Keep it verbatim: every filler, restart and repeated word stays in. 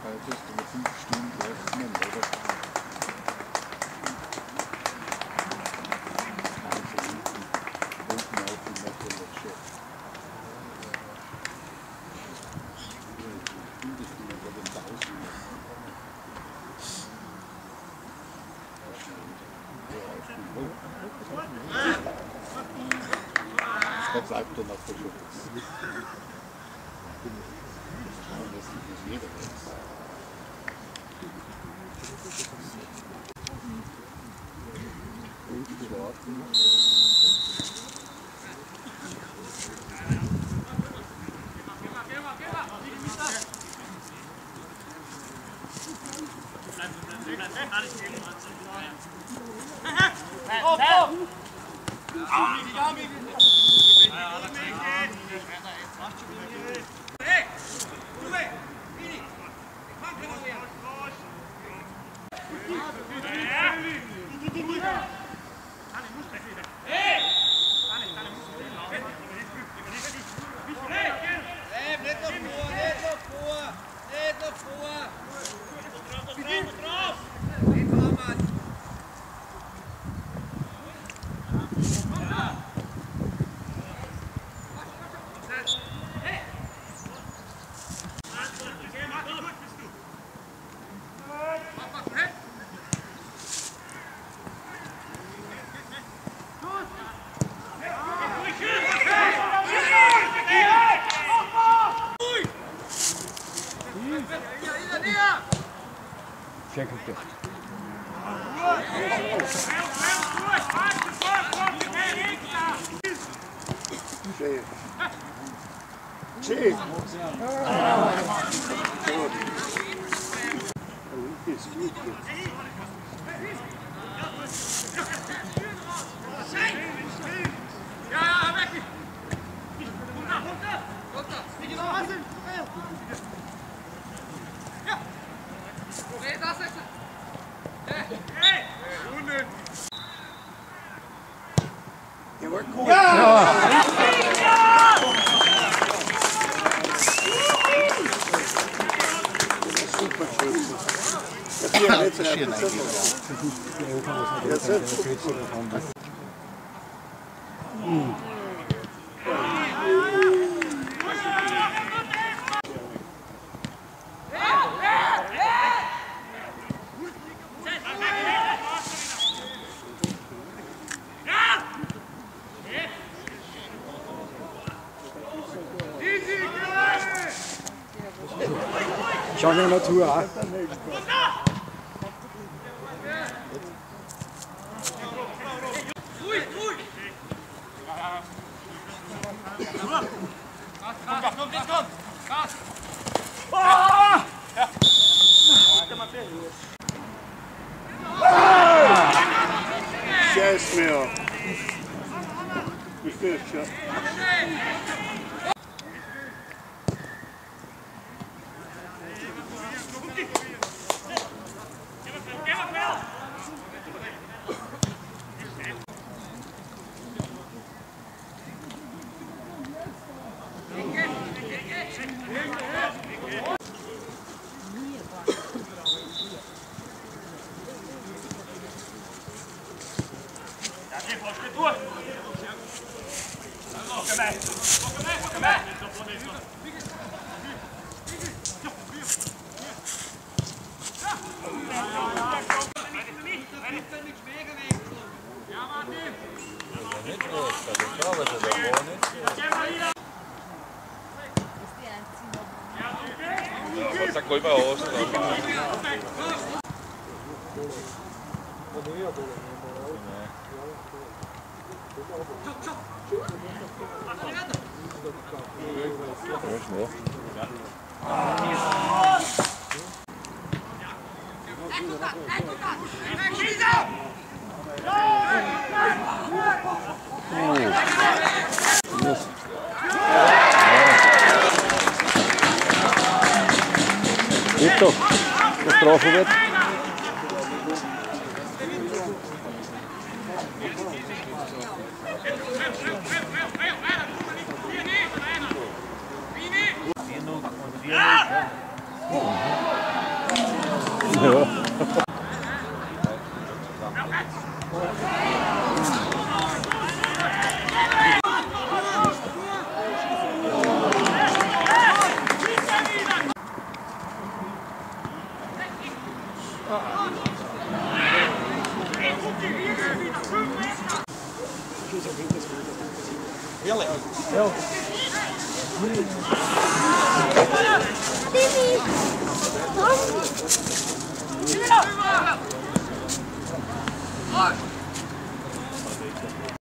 Heute ist über fünf Stunden öffnen, oder? Unten auf die Metallösche. Das bleibt dann auf der Schutz. Das ist jeder weiß. Und warten. Schenkel bitte. Schön. Schön. Ja, we're cool. Ja! Super schön. Das hier jetzt schön Jetzt ist schau dir mal zu, ja. Scheiß mir. Ich will schon. Sta colpa rossa. Geht doch, was getroffen wird. vier null und vier null. Ja. Really? Ja. Timmy!